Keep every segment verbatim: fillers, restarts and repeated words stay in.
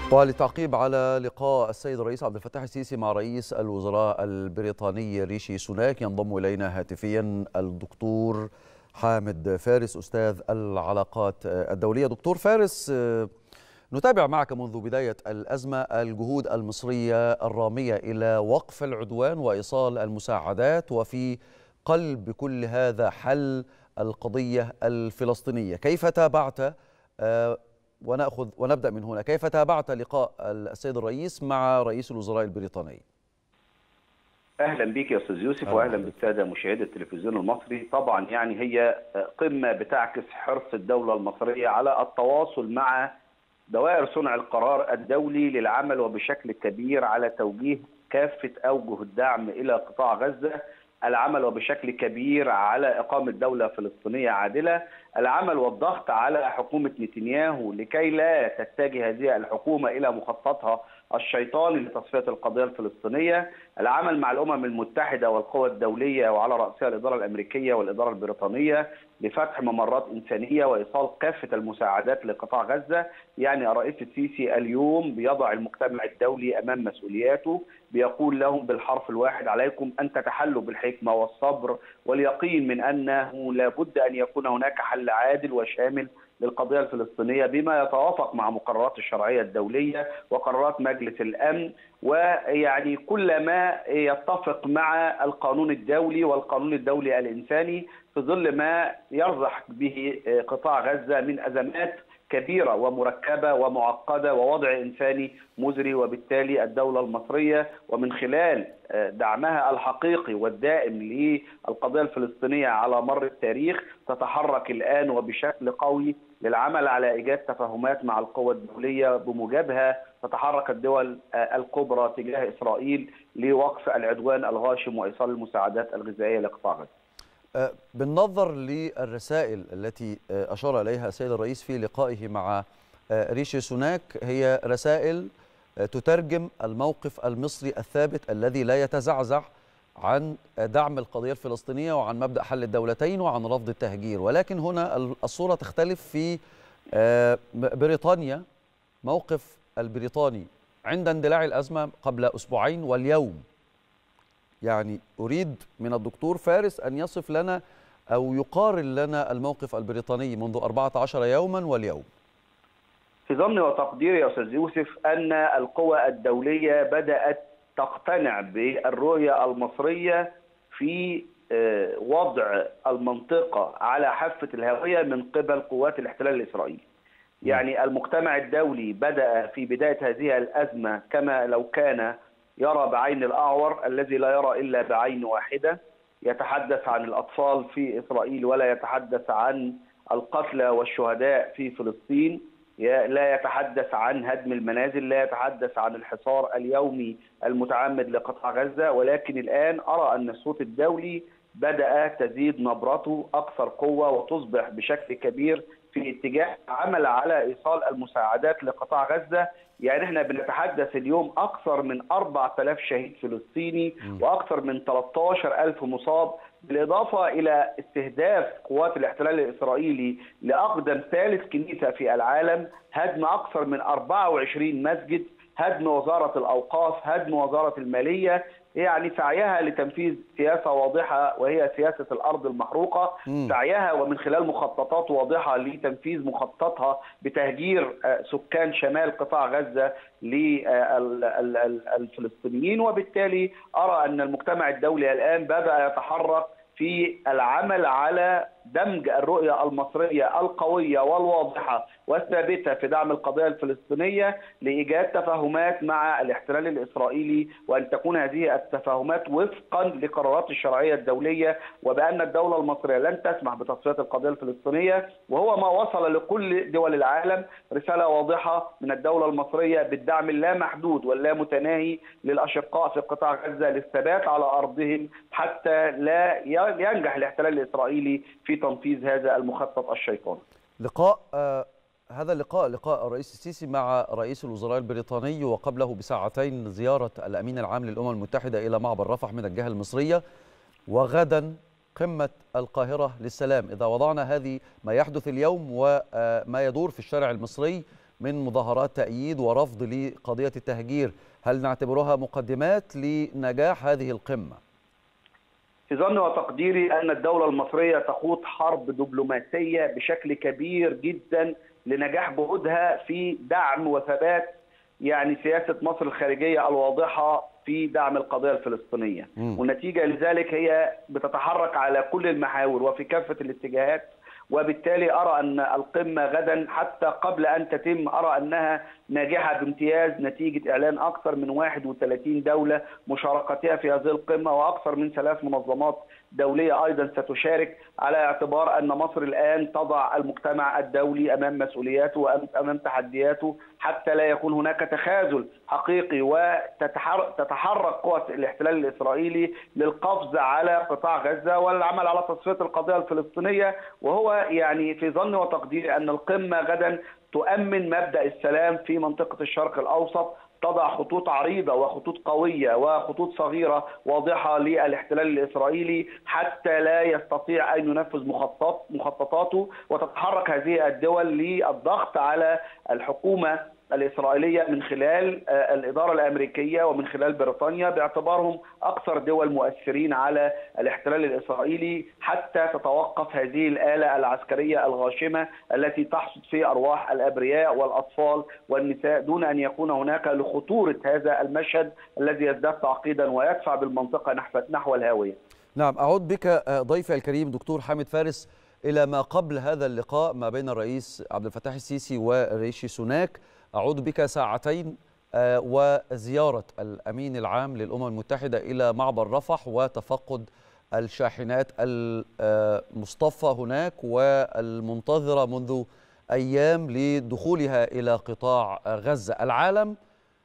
وللتعقيب على لقاء السيد الرئيس عبد الفتاح السيسي مع رئيس الوزراء البريطاني ريشي سوناك، ينضم إلينا هاتفيا الدكتور حامد فارس أستاذ العلاقات الدولية. دكتور فارس، نتابع معك منذ بداية الأزمة الجهود المصرية الرامية إلى وقف العدوان وإيصال المساعدات، وفي قلب كل هذا حل القضية الفلسطينية. كيف تابعت ونأخذ ونبدأ من هنا، كيف تابعت لقاء السيد الرئيس مع رئيس الوزراء البريطاني؟ اهلا بك يا استاذ يوسف، واهلا بالساده مشاهدي التلفزيون المصري. طبعا يعني هي قمه بتعكس حرص الدوله المصريه على التواصل مع دوائر صنع القرار الدولي للعمل وبشكل كبير على توجيه كافه اوجه الدعم الى قطاع غزه، العمل وبشكل كبير على إقامة دولة فلسطينية عادلة، العمل والضغط على حكومة نتنياهو لكي لا تتجه هذه الحكومة إلى مخططها الشيطاني لتصفية القضية الفلسطينية، العمل مع الأمم المتحدة والقوى الدولية وعلى رأسها الإدارة الأمريكية والإدارة البريطانية لفتح ممرات إنسانية وإيصال كافة المساعدات لقطاع غزة. يعني الرئيس السيسي اليوم بيضع المجتمع الدولي أمام مسؤولياته، بيقول لهم بالحرف الواحد: عليكم أن تتحلوا بالحكمة والصبر واليقين من أنه لابد أن يكون هناك حل عادل وشامل للقضية الفلسطينية بما يتوافق مع مقررات الشرعية الدولية وقرارات مجلس الأمن، ويعني كل ما يتفق مع القانون الدولي والقانون الدولي الإنساني في ظل ما يرزح به قطاع غزة من أزمات كبيرة ومركبة ومعقدة ووضع إنساني مزري. وبالتالي الدولة المصرية ومن خلال دعمها الحقيقي والدائم للقضية الفلسطينية على مر التاريخ تتحرك الآن وبشكل قوي للعمل على إيجاد تفاهمات مع القوى الدولية، بموجبها تتحرك الدول الكبرى تجاه إسرائيل لوقف العدوان الغاشم وإيصال المساعدات الغذائية لقطاع غزة. بالنظر للرسائل التي أشار إليها السيد الرئيس في لقائه مع ريشي سوناك، هي رسائل تترجم الموقف المصري الثابت الذي لا يتزعزع عن دعم القضية الفلسطينية وعن مبدأ حل الدولتين وعن رفض التهجير. ولكن هنا الصورة تختلف في بريطانيا. موقف البريطاني عند اندلاع الأزمة قبل أسبوعين واليوم، يعني أريد من الدكتور فارس أن يصف لنا أو يقارن لنا الموقف البريطاني منذ أربعة عشر يوما واليوم. في ظني وتقديري يا أستاذ يوسف أن القوى الدولية بدأت تقتنع بالرؤية المصرية في وضع المنطقة على حافة الهوية من قبل قوات الاحتلال الإسرائيلي. يعني المجتمع الدولي بدأ في بداية هذه الأزمة كما لو كان يرى بعين الأعور الذي لا يرى إلا بعين واحدة، يتحدث عن الأطفال في إسرائيل ولا يتحدث عن القتلى والشهداء في فلسطين، لا يتحدث عن هدم المنازل، لا يتحدث عن الحصار اليومي المتعمد لقطاع غزة. ولكن الآن أرى أن الصوت الدولي بدأ تزيد نبرته أكثر قوة وتصبح بشكل كبير في اتجاه عمل على إيصال المساعدات لقطاع غزة. يعني احنا بنتحدث اليوم أكثر من أربعة آلاف شهيد فلسطيني وأكثر من ثلاثة عشر ألف مصاب، بالإضافة إلى استهداف قوات الاحتلال الإسرائيلي لأقدم ثالث كنيسة في العالم، هدم أكثر من أربعة وعشرين مسجد، هدم وزارة الأوقاف، هدم وزارة المالية. يعني سعيها لتنفيذ سياسة واضحة وهي سياسة الأرض المحروقة، سعيها ومن خلال مخططات واضحة لتنفيذ مخططها بتهجير سكان شمال قطاع غزة للفلسطينيين. وبالتالي أرى أن المجتمع الدولي الآن بدأ يتحرك في العمل على دمج الرؤية المصرية القوية والواضحة والثابتة في دعم القضية الفلسطينية لإيجاد تفاهمات مع الاحتلال الإسرائيلي، وأن تكون هذه التفاهمات وفقا لقرارات الشرعية الدولية، وبأن الدولة المصرية لن تسمح بتصفية القضية الفلسطينية. وهو ما وصل لكل دول العالم رسالة واضحة من الدولة المصرية بالدعم اللامحدود واللامتناهي للأشقاء في قطاع غزة للثبات على أرضهم حتى لا ينجح الاحتلال الإسرائيلي في تنفيذ هذا المخطط الشيطاني. لقاء آه هذا اللقاء لقاء الرئيس السيسي مع رئيس الوزراء البريطاني، وقبله بساعتين زيارة الأمين العام للأمم المتحدة إلى معبر رفح من الجهة المصرية، وغدا قمة القاهرة للسلام. إذا وضعنا هذه ما يحدث اليوم وما يدور في الشارع المصري من مظاهرات تأييد ورفض لقضية التهجير، هل نعتبرها مقدمات لنجاح هذه القمة؟ في ظني وتقديري أن الدولة المصرية تخوض حرب دبلوماسية بشكل كبير جدا لنجاح جهودها في دعم وثبات يعني سياسة مصر الخارجية الواضحة في دعم القضية الفلسطينية. م. والنتيجة لذلك هي بتتحرك على كل المحاور وفي كافة الاتجاهات، وبالتالي أرى أن القمة غدا حتى قبل أن تتم أرى أنها ناجحة بامتياز نتيجة إعلان أكثر من واحد وثلاثين دولة مشاركتها في هذه القمة، وأكثر من ثلاث منظمات دولية أيضا ستشارك، على اعتبار أن مصر الآن تضع المجتمع الدولي أمام مسؤولياته وأمام تحدياته حتى لا يكون هناك تخاذل حقيقي، وتتحرك قوى الاحتلال الإسرائيلي للقفز على قطاع غزة والعمل على تصفية القضية الفلسطينية. وهو يعني في ظني وتقديري أن القمة غدا تؤمن مبدأ السلام في منطقة الشرق الأوسط، تضع خطوط عريضة وخطوط قوية وخطوط صغيرة واضحة للاحتلال الإسرائيلي حتى لا يستطيع أن ينفذ مخطط مخططاته، وتتحرك هذه الدول للضغط على الحكومة الإسرائيلية من خلال الإدارة الأمريكية ومن خلال بريطانيا باعتبارهم أكثر دول مؤثرين على الاحتلال الإسرائيلي حتى تتوقف هذه الآلة العسكرية الغاشمة التي تحصد في أرواح الأبرياء والأطفال والنساء، دون أن يكون هناك لخطورة هذا المشهد الذي يزداد تعقيدا ويدفع بالمنطقة نحو الهاوية. نعم، أعود بك ضيفي الكريم دكتور حامد فارس إلى ما قبل هذا اللقاء ما بين الرئيس عبد الفتاح السيسي وريشي سوناك. أعود بك ساعتين وزيارة الأمين العام للأمم المتحدة إلى معبر رفح وتفقد الشاحنات المصطفى هناك والمنتظرة منذ أيام لدخولها إلى قطاع غزة. العالم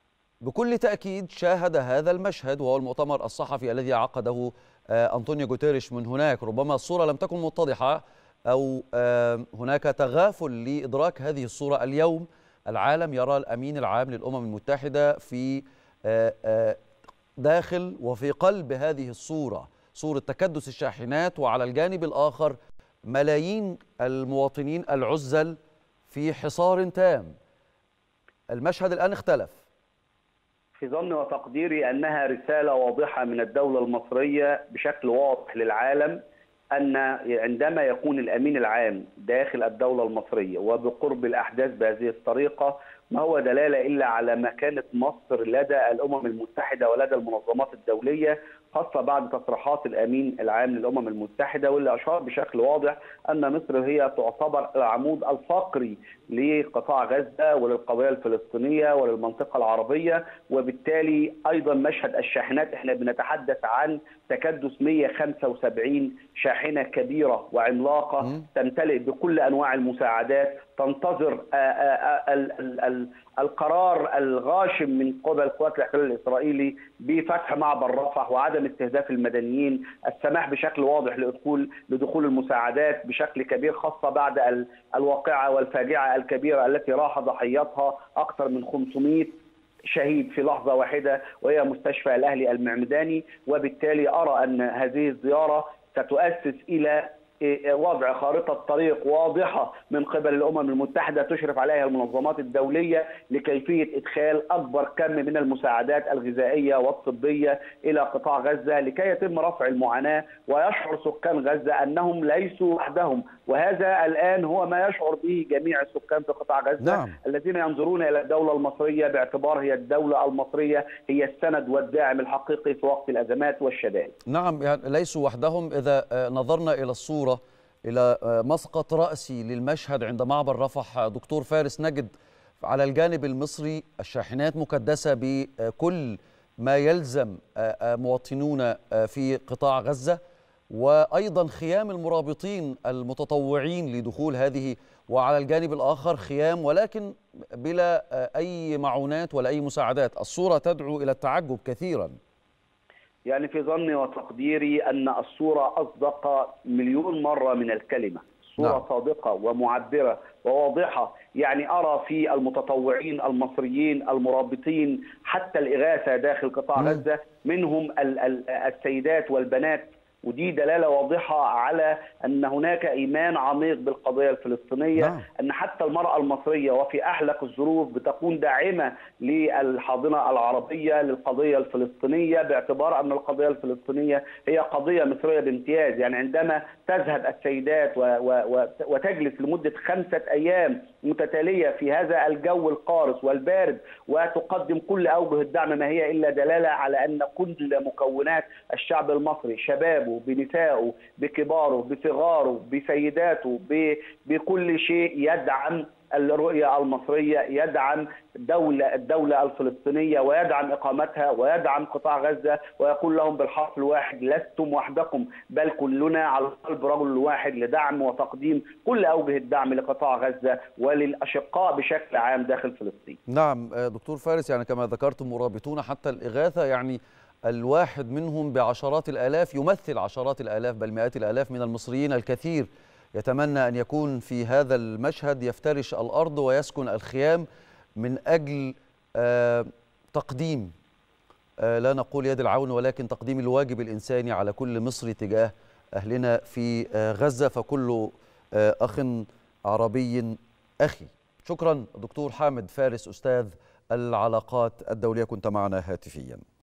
بكل تأكيد شاهد هذا المشهد، وهو المؤتمر الصحفي الذي عقده أنطونيو غوتيريش من هناك. ربما الصورة لم تكن متضحة أو هناك تغافل لإدراك هذه الصورة. اليوم العالم يرى الأمين العام للأمم المتحدة في داخل وفي قلب هذه الصورة، صورة تكدس الشاحنات، وعلى الجانب الآخر ملايين المواطنين العزل في حصار تام. المشهد الآن اختلف. في ظني وتقديري أنها رسالة واضحة من الدولة المصرية بشكل واضح للعالم أن عندما يكون الأمين العام داخل الدولة المصرية وبقرب الأحداث بهذه الطريقة ما هو دلالة إلا على مكانة مصر لدى الأمم المتحدة ولدى المنظمات الدولية، خاصة بعد تصريحات الأمين العام للأمم المتحدة واللي أشار بشكل واضح أن مصر هي تعتبر العمود الفقري لقطاع غزة وللقضية الفلسطينية وللمنطقة العربية. وبالتالي أيضا مشهد الشاحنات احنا بنتحدث عن تكدس مئة وخمسة وسبعين شاحنة كبيرة وعملاقة م. تمتلئ بكل أنواع المساعدات، تنتظر القرار الغاشم من قبل قوات الاحتلال الإسرائيلي بفتح معبر رفح وعدم استهداف المدنيين، السماح بشكل واضح لدخول لدخول المساعدات بشكل كبير، خاصة بعد الواقعة والفاجعة الكبيرة التي راح ضحيتها أكثر من خمسمئة شهيد في لحظة واحدة وهي مستشفى الأهلي المعمداني. وبالتالي أرى أن هذه الزيارة ستؤسس إلى وضع خارطة طريق واضحة من قبل الأمم المتحدة تشرف عليها المنظمات الدولية لكيفية إدخال أكبر كم من المساعدات الغذائية والطبية إلى قطاع غزة لكي يتم رفع المعاناة ويشعر سكان غزة أنهم ليسوا وحدهم. وهذا الآن هو ما يشعر به جميع السكان في قطاع غزة. نعم. الذين ينظرون إلى الدولة المصرية باعتبار هي الدولة المصرية هي السند والداعم الحقيقي في وقت الأزمات والشدائد. نعم، يعني ليسوا وحدهم. إذا نظرنا إلى الصورة، إلى مسقط رأسي للمشهد عند معبر رفح دكتور فارس، نجد على الجانب المصري الشاحنات مكدسة بكل ما يلزم مواطنون في قطاع غزة، وأيضا خيام المرابطين المتطوعين لدخول هذه، وعلى الجانب الآخر خيام ولكن بلا أي معونات ولا أي مساعدات. الصورة تدعو إلى التعجب كثيرا. يعني في ظني وتقديري أن الصورة أصدق مليون مرة من الكلمة، صورة نعم. صادقة ومعبرة وواضحة. يعني أرى في المتطوعين المصريين المرابطين حتى الإغاثة داخل قطاع غزة منهم السيدات والبنات ودي دلالة واضحة على أن هناك إيمان عميق بالقضية الفلسطينية. نعم. أن حتى المرأة المصرية وفي أحلك الظروف بتكون داعمة للحاضنة العربية للقضية الفلسطينية، باعتبار أن القضية الفلسطينية هي قضية مصرية بامتياز. يعني عندما تذهب السيدات وتجلس لمدة خمسة أيام متتالية في هذا الجو القارس والبارد وتقدم كل أوجه الدعم، ما هي إلا دلالة على أن كل مكونات الشعب المصري، شبابه بنسائه بكباره بصغاره بسيداته بكل شيء، يدعم الرؤية المصرية، يدعم دولة الدولة الفلسطينية ويدعم إقامتها ويدعم قطاع غزة، ويقول لهم بالحرف الواحد: لستم وحدكم بل كلنا على قلب رجل واحد لدعم وتقديم كل أوجه الدعم لقطاع غزة وللأشقاء بشكل عام داخل فلسطين. نعم دكتور فارس، يعني كما ذكرتم مرابطون حتى الإغاثة، يعني الواحد منهم بعشرات الآلاف يمثل عشرات الآلاف بل مئات الآلاف من المصريين. الكثير يتمنى أن يكون في هذا المشهد، يفترش الأرض ويسكن الخيام من أجل آه تقديم آه لا نقول يد العون ولكن تقديم الواجب الإنساني على كل مصري تجاه أهلنا في آه غزة، فكل آه أخ عربي أخي. شكرا دكتور حامد فارس أستاذ العلاقات الدولية، كنت معنا هاتفيا.